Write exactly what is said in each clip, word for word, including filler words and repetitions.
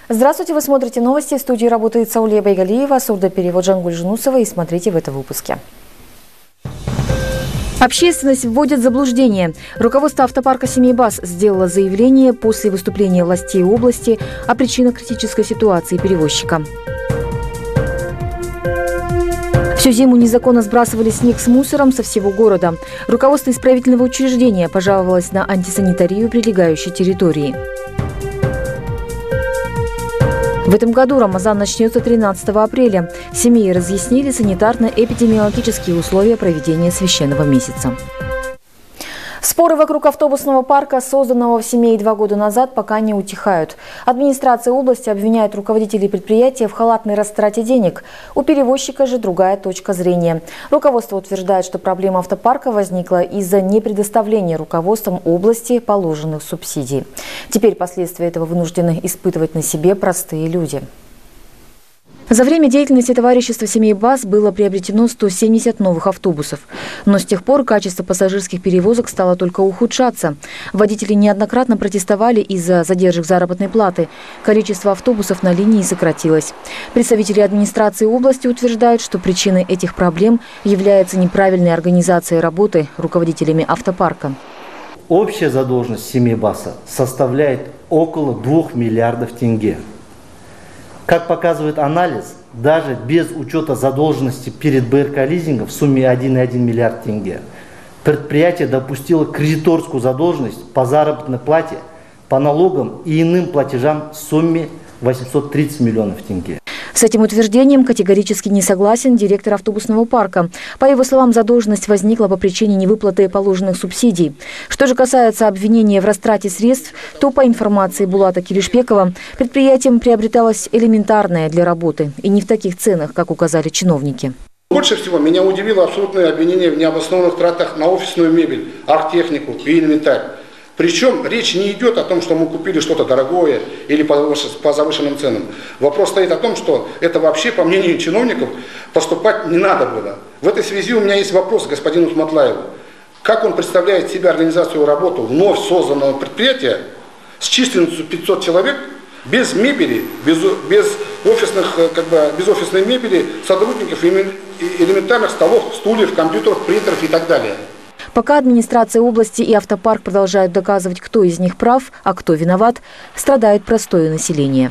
Здравствуйте, вы смотрите новости. В студии работает Саулия Байгалиева, сурдоперевод Жангуль Жунусова. И смотрите в этом выпуске. Общественность вводит в заблуждение. Руководство автопарка «Семейбас» сделало заявление после выступления властей области о причинах критической ситуации перевозчика. Всю зиму незаконно сбрасывали снег с мусором со всего города. Руководство исправительного учреждения пожаловалось на антисанитарию прилегающей территории. В этом году Рамазан начнется тринадцатого апреля. Семьи разъяснили санитарно-эпидемиологические условия проведения священного месяца. Споры вокруг автобусного парка, созданного в Семее два года назад, пока не утихают. Администрация области обвиняет руководителей предприятия в халатной растрате денег. У перевозчика же другая точка зрения. Руководство утверждает, что проблема автопарка возникла из-за непредоставления руководством области положенных субсидий. Теперь последствия этого вынуждены испытывать на себе простые люди. За время деятельности товарищества «Семейбас» было приобретено сто семьдесят новых автобусов. Но с тех пор качество пассажирских перевозок стало только ухудшаться. Водители неоднократно протестовали из-за задержек заработной платы. Количество автобусов на линии сократилось. Представители администрации области утверждают, что причиной этих проблем является неправильная организация работы руководителями автопарка. Общая задолженность «Семейбаса» составляет около двух миллиардов тенге. Как показывает анализ, даже без учета задолженности перед БРК-лизингом в сумме один и один миллиард тенге, предприятие допустило кредиторскую задолженность по заработной плате, по налогам и иным платежам в сумме восемьсот тридцать миллионов тенге. С этим утверждением категорически не согласен директор автобусного парка. По его словам, задолженность возникла по причине невыплаты положенных субсидий. Что же касается обвинения в растрате средств, то по информации Булата Киришпекова, предприятием приобреталось элементарное для работы и не в таких ценах, как указали чиновники. Больше всего меня удивило абсолютное обвинение в необоснованных тратах на офисную мебель, архтехнику и инвентарь. Причем речь не идет о том, что мы купили что-то дорогое или по завышенным ценам. Вопрос стоит о том, что это вообще, по мнению чиновников, поступать не надо было. В этой связи у меня есть вопрос к господину Сматлаеву. Как он представляет себе организацию работы вновь созданного предприятия с численностью пятьсот человек, без мебели, без, без, офисных, как бы, без офисной мебели, сотрудников, элементарных столов, стульев, компьютеров, принтеров и так далее. Пока администрация области и автопарк продолжают доказывать, кто из них прав, а кто виноват, страдает простое население.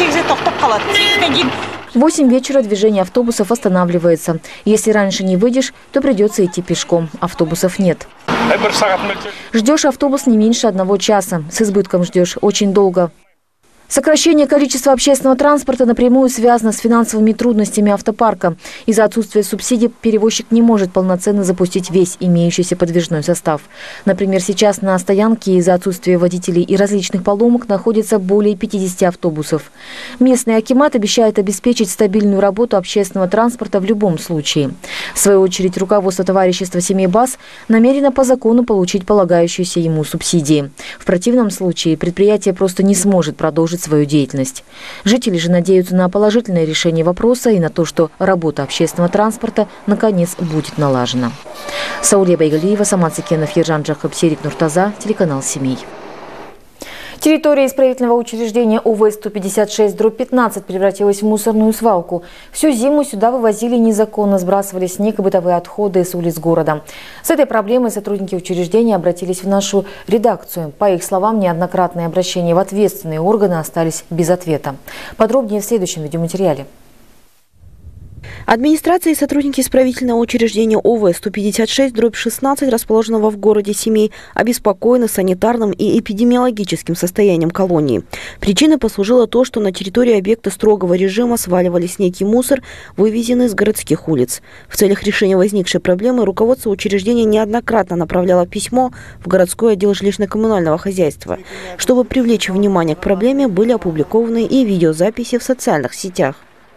В восемь вечера движение автобусов останавливается. Если раньше не выйдешь, то придется идти пешком. Автобусов нет. Ждешь автобус не меньше одного часа. С избытком ждешь очень долго. Сокращение количества общественного транспорта напрямую связано с финансовыми трудностями автопарка. Из-за отсутствия субсидий перевозчик не может полноценно запустить весь имеющийся подвижной состав. Например, сейчас на стоянке из-за отсутствия водителей и различных поломок находится более пятидесяти автобусов. Местный акимат обещает обеспечить стабильную работу общественного транспорта в любом случае. В свою очередь, руководство товарищества «Семейбас» намерено по закону получить полагающиеся ему субсидии. В противном случае предприятие просто не сможет продолжить свою деятельность. Жители же надеются на положительное решение вопроса и на то, что работа общественного транспорта наконец будет налажена. Саулия Байгалиева, Самат Секенов, Ержан Джахаб, Серик Нуртаза, телеканал «Семей». Территория исправительного учреждения О В сто пятьдесят шесть дробь пятнадцать превратилась в мусорную свалку. Всю зиму сюда вывозили незаконно, сбрасывали снег и бытовые отходы с улиц города. С этой проблемой сотрудники учреждения обратились в нашу редакцию. По их словам, неоднократные обращения в ответственные органы остались без ответа. Подробнее в следующем видеоматериале. Администрация и сотрудники исправительного учреждения О В сто пятьдесят шесть дробь шестнадцать, расположенного в городе Семей, обеспокоены санитарным и эпидемиологическим состоянием колонии. Причиной послужило то, что на территории объекта строгого режима сваливали снег и мусор, вывезенный с городских улиц. В целях решения возникшей проблемы руководство учреждения неоднократно направляло письмо в городской отдел жилищно-коммунального хозяйства. Чтобы привлечь внимание к проблеме, были опубликованы и видеозаписи в социальных сетях.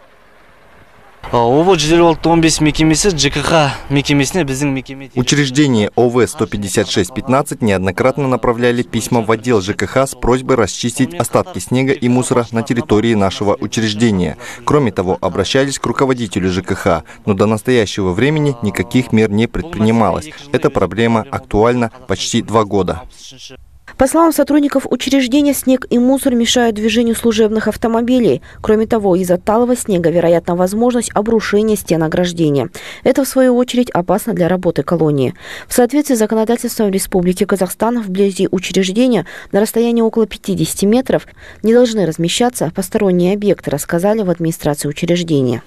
Учреждение О В сто пятьдесят шесть пятнадцать неоднократно направляли письма в отдел Ж К Х с просьбой расчистить остатки снега и мусора на территории нашего учреждения. Кроме того, обращались к руководителю Ж К Х, но до настоящего времени никаких мер не предпринималось. Эта проблема актуальна почти два года. По словам сотрудников учреждения, снег и мусор мешают движению служебных автомобилей. Кроме того, из-за талого снега вероятна возможность обрушения стен ограждения. Это, в свою очередь, опасно для работы колонии. В соответствии с законодательством Республики Казахстан, вблизи учреждения на расстоянии около пятидесяти метров не должны размещаться посторонние объекты, рассказали в администрации учреждения.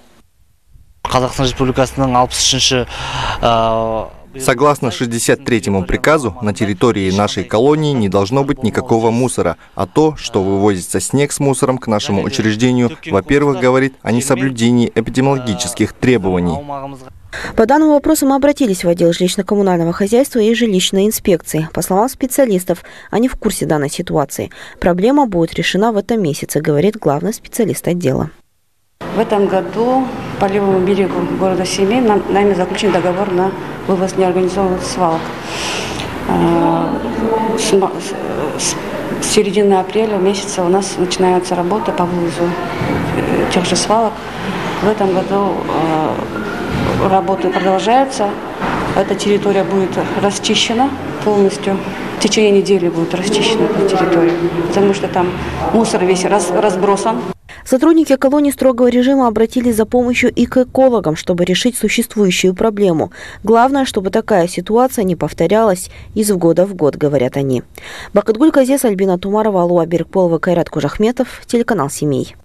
Согласно шестьдесят третьему приказу, на территории нашей колонии не должно быть никакого мусора, а то, что вывозится снег с мусором к нашему учреждению, во-первых, говорит о несоблюдении эпидемиологических требований. По данному вопросу мы обратились в отдел жилищно-коммунального хозяйства и жилищной инспекции. По словам специалистов, они в курсе данной ситуации. Проблема будет решена в этом месяце, говорит главный специалист отдела. В этом году по левому берегу города Семей нами заключен договор на вывоз неорганизованных свалок. С середины апреля месяца у нас начинается работа по вывозу тех же свалок. В этом году работы продолжаются. Эта территория будет расчищена полностью. В течение недели будет расчищена эта территория, потому что там мусор весь разбросан. Сотрудники колонии строгого режима обратились за помощью и к экологам, чтобы решить существующую проблему. Главное, чтобы такая ситуация не повторялась из года в год, говорят они. Бакытгуль Казес, Альбина Тумарова, Алуа Беркполова, Кайрат Кужахметов, телеканал «Семей».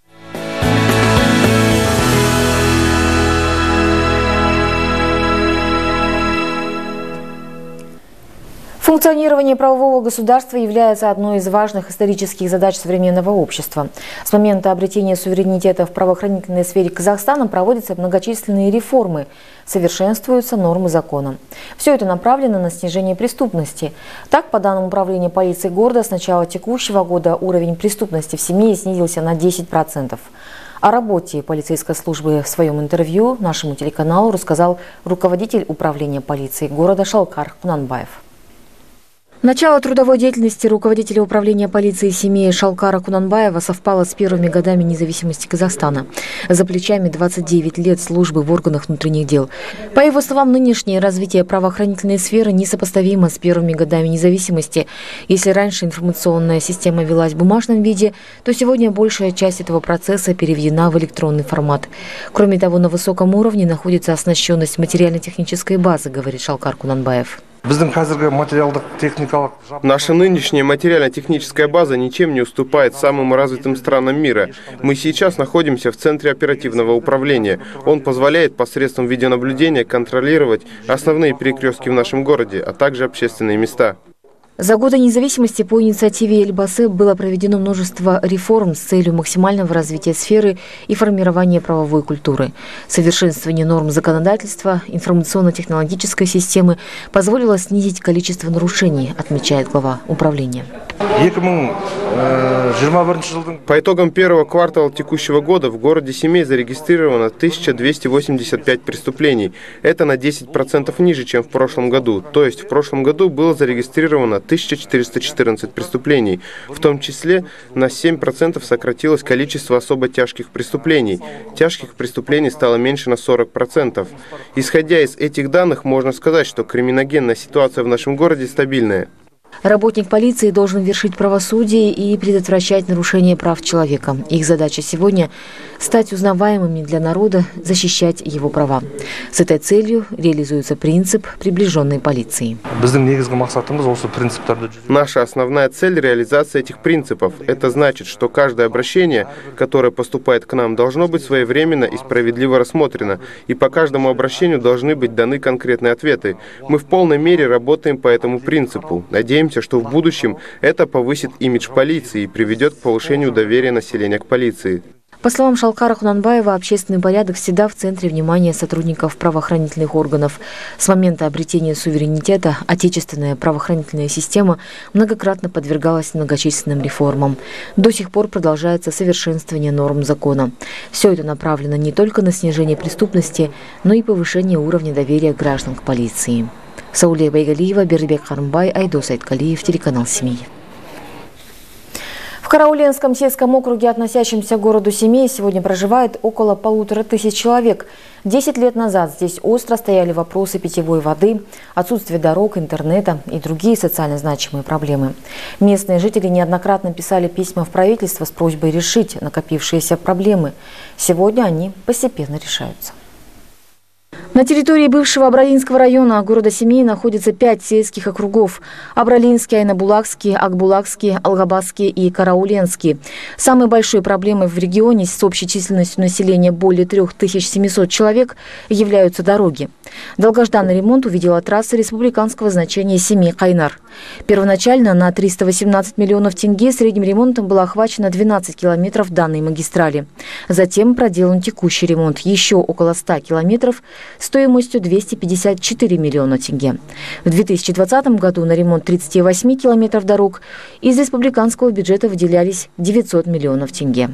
Функционирование правового государства является одной из важных исторических задач современного общества. С момента обретения суверенитета в правоохранительной сфере Казахстана проводятся многочисленные реформы, совершенствуются нормы закона. Все это направлено на снижение преступности. Так, по данным управления полиции города, с начала текущего года уровень преступности в семье снизился на десять процентов. О работе полицейской службы в своем интервью нашему телеканалу рассказал руководитель управления полиции города Шалкар Кунанбаев. Начало трудовой деятельности руководителя управления полиции семьи Шалкара Кунанбаева совпало с первыми годами независимости Казахстана. За плечами двадцать девять лет службы в органах внутренних дел. По его словам, нынешнее развитие правоохранительной сферы несопоставимо с первыми годами независимости. Если раньше информационная система велась в бумажном виде, то сегодня большая часть этого процесса переведена в электронный формат. Кроме того, на высоком уровне находится оснащенность материально-технической базы, говорит Шалкар Кунанбаев. Наша нынешняя материально-техническая база ничем не уступает самым развитым странам мира. Мы сейчас находимся в центре оперативного управления. Он позволяет посредством видеонаблюдения контролировать основные перекрестки в нашем городе, а также общественные места. За годы независимости по инициативе Эльбасы было проведено множество реформ с целью максимального развития сферы и формирования правовой культуры. Совершенствование норм законодательства, информационно-технологической системы позволило снизить количество нарушений, отмечает глава управления. По итогам первого квартала текущего года в городе Семей зарегистрировано тысяча двести восемьдесят пять преступлений. Это на десять процентов ниже, чем в прошлом году. То есть в прошлом году было зарегистрировано тысяча четыреста четырнадцать преступлений. В том числе на семь процентов сократилось количество особо тяжких преступлений. Тяжких преступлений стало меньше на сорок процентов. Исходя из этих данных, можно сказать, что криминогенная ситуация в нашем городе стабильная. Работник полиции должен вершить правосудие и предотвращать нарушение прав человека. Их задача сегодня – стать узнаваемыми для народа, защищать его права. С этой целью реализуется принцип приближенной полиции. Наша основная цель – реализация этих принципов. Это значит, что каждое обращение, которое поступает к нам, должно быть своевременно и справедливо рассмотрено. И по каждому обращению должны быть даны конкретные ответы. Мы в полной мере работаем по этому принципу. Надеемся, что в будущем это повысит имидж полиции и приведет к повышению доверия населения к полиции. По словам Шалкара Кунанбаева, общественный порядок всегда в центре внимания сотрудников правоохранительных органов. С момента обретения суверенитета отечественная правоохранительная система многократно подвергалась многочисленным реформам. До сих пор продолжается совершенствование норм закона. Все это направлено не только на снижение преступности, но и повышение уровня доверия граждан к полиции. Саулия Байгалиева, Бердибек Хармбай, Айдос Айткалиев, телеканал «Семей». В Карауленском сельском округе, относящемся к городу Семей, сегодня проживает около полутора тысяч человек. Десять лет назад здесь остро стояли вопросы питьевой воды, отсутствие дорог, интернета и другие социально значимые проблемы. Местные жители неоднократно писали письма в правительство с просьбой решить накопившиеся проблемы. Сегодня они постепенно решаются. На территории бывшего Абралинского района города Семей находится пять сельских округов – Абралинский, Айнабулакский, Акбулакский, Алгабасский и Карауленский. Самой большой проблемой в регионе с общей численностью населения более трёх тысяч семисот человек являются дороги. Долгожданный ремонт увидела трасса республиканского значения Семей-Кайнар. Первоначально на триста восемнадцать миллионов тенге средним ремонтом было охвачено двенадцать километров данной магистрали. Затем проделан текущий ремонт еще около ста километров стоимостью двести пятьдесят четыре миллиона тенге. В две тысячи двадцатом году на ремонт тридцати восьми километров дорог из республиканского бюджета выделялись девятьсот миллионов тенге.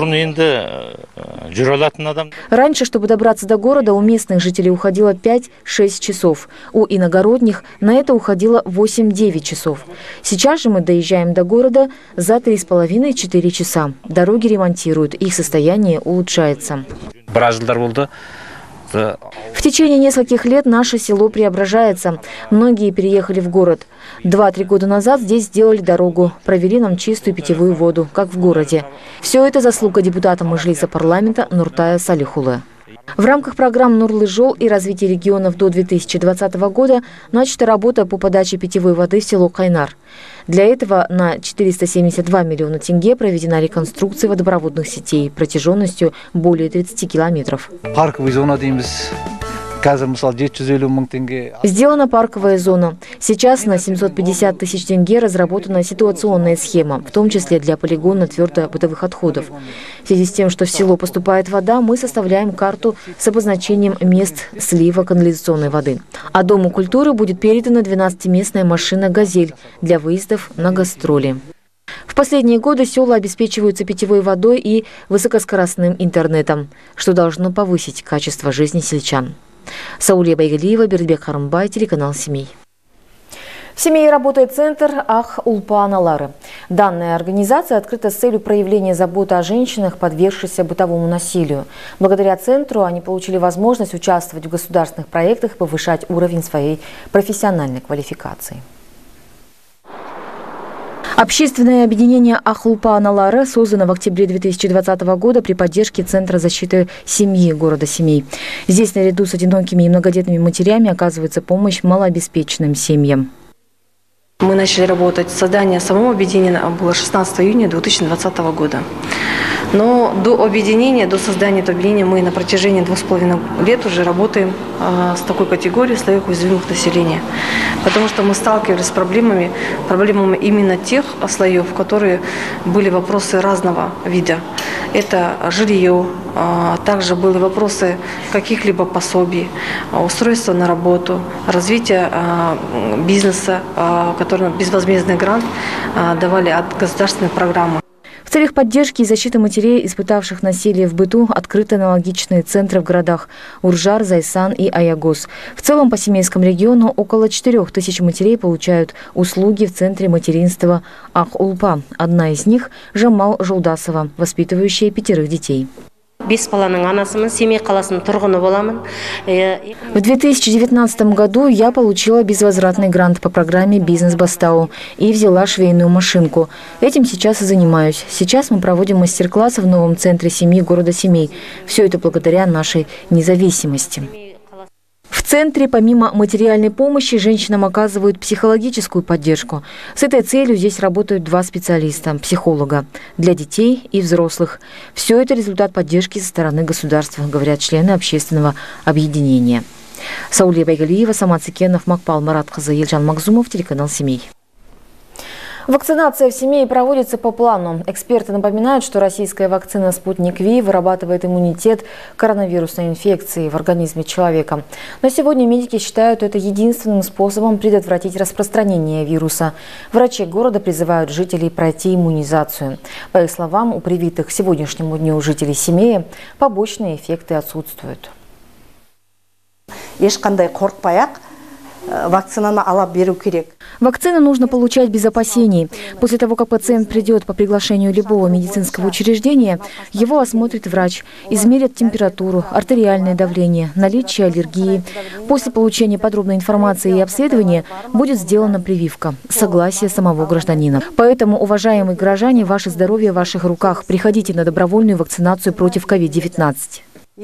Раньше, чтобы добраться до города, у местных жителей уходило пять-шесть часов. У иногородних на это уходило восемь-девять часов. Сейчас же мы доезжаем до города за три с половиной — четыре часа. Дороги ремонтируют, их состояние улучшается. В течение нескольких лет наше село преображается. Многие переехали в город. Два-три года назад здесь сделали дорогу, провели нам чистую питьевую воду, как в городе. Все это заслуга депутата Мажилиса парламента Нуртая Салихулы. В рамках программ «Нурлы-Жол» и развития регионов до две тысячи двадцатого года начата работа по подаче питьевой воды в село Кайнар. Для этого на четыреста семьдесят два миллиона тенге проведена реконструкция водопроводных сетей протяженностью более тридцати километров. Сделана парковая зона. Сейчас на семьсот пятьдесят тысяч тенге разработана ситуационная схема, в том числе для полигона твердобытовых отходов. В связи с тем, что в село поступает вода, мы составляем карту с обозначением мест слива канализационной воды. А Дому культуры будет передана двенадцатиместная машина «Газель» для выездов на гастроли. В последние годы села обеспечиваются питьевой водой и высокоскоростным интернетом, что должно повысить качество жизни сельчан. Саулия Байгалиева, Бердбек Харымбай, телеканал «Семей». В Семее работает центр Ах-Улпа Аналары. Данная организация открыта с целью проявления заботы о женщинах, подвергшихся бытовому насилию. Благодаря центру они получили возможность участвовать в государственных проектах и повышать уровень своей профессиональной квалификации. Общественное объединение Ах-Улпа Аналары создано в октябре две тысячи двадцатого года при поддержке Центра защиты семьи города Семей. Здесь наряду с одинокими и многодетными матерями оказывается помощь малообеспеченным семьям. Мы начали работать, создание самого объединения было шестнадцатого июня две тысячи двадцатого года. Но до объединения, до создания этого объединения мы на протяжении двух с половиной лет уже работаем э, с такой категорией слоев уязвимых населения. Потому что мы сталкивались с проблемами, проблемами именно тех слоев, которые были вопросы разного вида. Это жилье, э, также были вопросы каких-либо пособий, устройства на работу, развитие э, бизнеса, э, который безвозмездный грант э, давали от государственной программы. В целях поддержки и защиты матерей, испытавших насилие в быту, открыты аналогичные центры в городах Уржар, Зайсан и Аягос. В целом по Семейскому региону около четырёх тысяч матерей получают услуги в центре материнства Ах-Улпа. Одна из них – Жамал Жулдасова, воспитывающая пятерых детей. В две тысячи девятнадцатом году я получила безвозвратный грант по программе «Бизнес Бастау» и взяла швейную машинку. Этим сейчас и занимаюсь. Сейчас мы проводим мастер-классы в новом центре семьи города Семей. Все это благодаря нашей независимости. В центре помимо материальной помощи женщинам оказывают психологическую поддержку. С этой целью здесь работают два специалиста – психолога для детей и взрослых. Все это результат поддержки со стороны государства, говорят члены общественного объединения. Саулия Байгалиева, Самат Сикенов, Макпал Маратхаза, Елжан Макзумов, телеканал «Семей». Вакцинация в Семее проводится по плану. Эксперты напоминают, что российская вакцина «Спутник Ви» вырабатывает иммунитет к коронавирусной инфекции в организме человека. Но сегодня медики считают это единственным способом предотвратить распространение вируса. Врачи города призывают жителей пройти иммунизацию. По их словам, у привитых к сегодняшнему дню жителей Семея побочные эффекты отсутствуют. Вакцину нужно получать без опасений. После того, как пациент придет по приглашению любого медицинского учреждения, его осмотрит врач, измерят температуру, артериальное давление, наличие аллергии. После получения подробной информации и обследования будет сделана прививка, согласие самого гражданина. Поэтому, уважаемые граждане, ваше здоровье в ваших руках. Приходите на добровольную вакцинацию против ковид девятнадцать.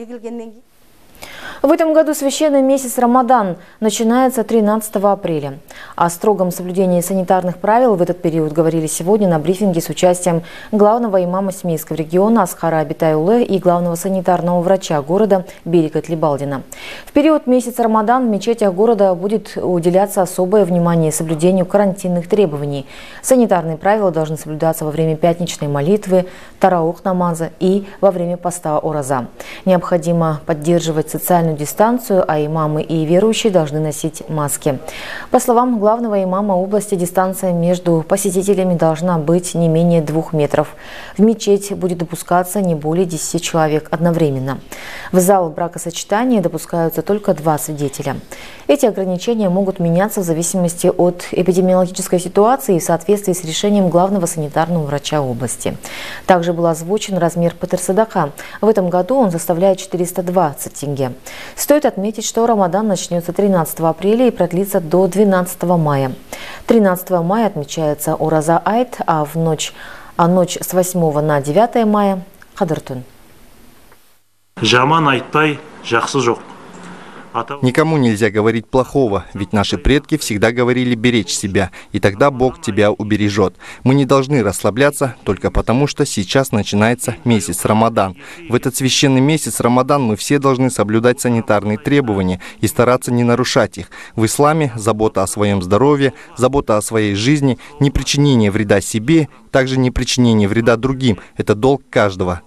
В этом году священный месяц Рамадан начинается тринадцатого апреля. О строгом соблюдении санитарных правил в этот период говорили сегодня на брифинге с участием главного имама Семейского региона Асхара Абитай-Улы и главного санитарного врача города Берикат Либалдина. В период месяца Рамадан в мечетях города будет уделяться особое внимание соблюдению карантинных требований. Санитарные правила должны соблюдаться во время пятничной молитвы, тараух намаза и во время поста Ораза. Необходимо поддерживать социальную дистанцию, а имамы и верующие должны носить маски. По словам главного имама области, дистанция между посетителями должна быть не менее двух метров. В мечеть будет допускаться не более десяти человек одновременно. В зал бракосочетания допускаются только два свидетеля. Эти ограничения могут меняться в зависимости от эпидемиологической ситуации и в соответствии с решением главного санитарного врача области. Также был озвучен размер патер-садака. В этом году он составляет четыреста двадцать тенге. Стоит отметить, что Рамадан начнется тринадцатого апреля и продлится до двенадцатого мая. тринадцатого мая отмечается Ораза Айт, а в ночь, а ночь с восьмого на девятое мая – Кадыр-түн. Жаман айтпай, жақсы жоқ. Никому нельзя говорить плохого, ведь наши предки всегда говорили беречь себя, и тогда Бог тебя убережет. Мы не должны расслабляться только потому, что сейчас начинается месяц Рамадан. В этот священный месяц Рамадан мы все должны соблюдать санитарные требования и стараться не нарушать их. В исламе забота о своем здоровье, забота о своей жизни, непричинение вреда себе, также непричинение вреда другим – это долг каждого.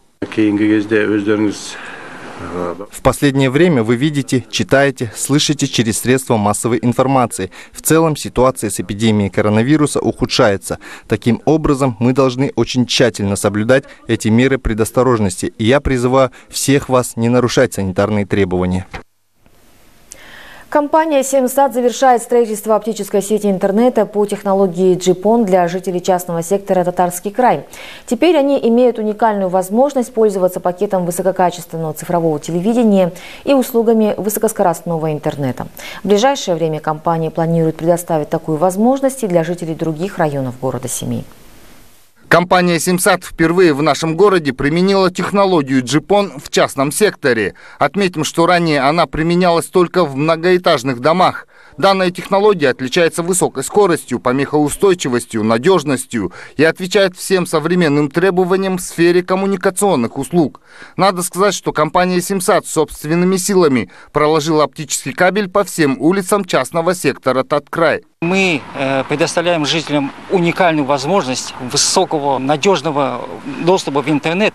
В последнее время вы видите, читаете, слышите через средства массовой информации. В целом ситуация с эпидемией коронавируса ухудшается. Таким образом, мы должны очень тщательно соблюдать эти меры предосторожности. И я призываю всех вас не нарушать санитарные требования. Компания «Семсат» завершает строительство оптической сети интернета по технологии джипон для жителей частного сектора Татарский край. Теперь они имеют уникальную возможность пользоваться пакетом высококачественного цифрового телевидения и услугами высокоскоростного интернета. В ближайшее время компания планирует предоставить такую возможность и для жителей других районов города Семей. Компания «Семсат» впервые в нашем городе применила технологию джипон в частном секторе. Отметим, что ранее она применялась только в многоэтажных домах. Данная технология отличается высокой скоростью, помехоустойчивостью, надежностью и отвечает всем современным требованиям в сфере коммуникационных услуг. Надо сказать, что компания «Семсат» собственными силами проложила оптический кабель по всем улицам частного сектора Таткрай. Мы предоставляем жителям уникальную возможность высокого, надежного доступа в интернет,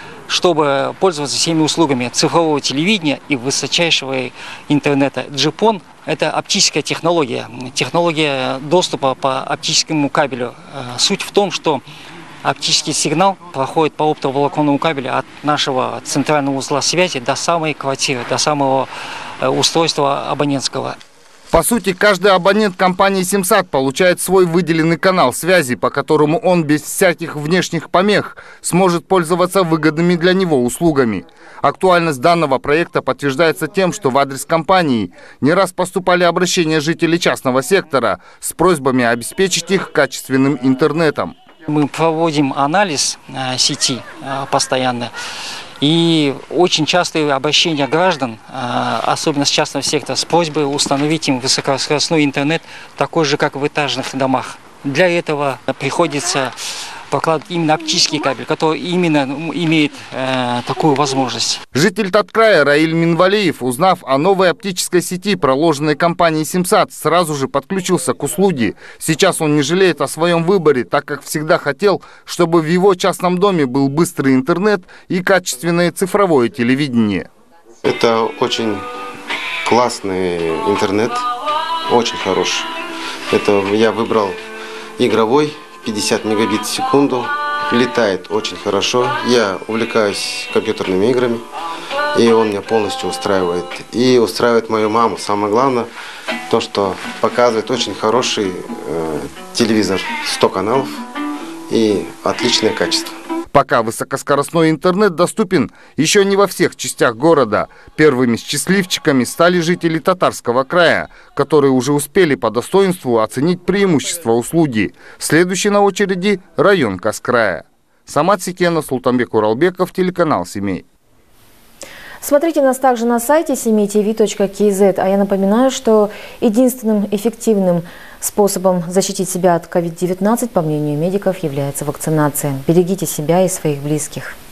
чтобы пользоваться всеми услугами цифрового телевидения и высочайшего интернета. джипон – это оптическая технология, технология доступа по оптическому кабелю. Суть в том, что оптический сигнал проходит по оптоволоконному кабелю от нашего центрального узла связи до самой квартиры, до самого устройства абонентского. По сути, каждый абонент компании «Семсат» получает свой выделенный канал связи, по которому он без всяких внешних помех сможет пользоваться выгодными для него услугами. Актуальность данного проекта подтверждается тем, что в адрес компании не раз поступали обращения жителей частного сектора с просьбами обеспечить их качественным интернетом. Мы проводим анализ сети постоянно. И очень частые обращения граждан, особенно с частного сектора, с просьбой установить им высокоскоростной интернет, такой же, как в этажных домах. Для этого приходится прокладывать именно оптический кабель, который именно имеет э, такую возможность. Житель Таткрая Раиль Минвалиев, узнав о новой оптической сети, проложенной компанией «Семсат», сразу же подключился к услуге. Сейчас он не жалеет о своем выборе, так как всегда хотел, чтобы в его частном доме был быстрый интернет и качественное цифровое телевидение. Это очень классный интернет, очень хороший. Это я выбрал игровой, пятьдесят мегабит в секунду, летает очень хорошо. Я увлекаюсь компьютерными играми, И он меня полностью устраивает. И устраивает мою маму. Самое главное, то, что показывает очень хороший э, телевизор, сто каналов и отличное качество. Пока высокоскоростной интернет доступен еще не во всех частях города. Первыми счастливчиками стали жители Татарского края, которые уже успели по достоинству оценить преимущества услуги. Следующий на очереди район Каскрая. Самат Сикенов, Султанбек Уралбеков, телеканал «Семей». Смотрите нас также на сайте семей ти ви точка кей зет. А я напоминаю, что единственным эффективным способом защитить себя от ковид девятнадцать, по мнению медиков, является вакцинация. Берегите себя и своих близких.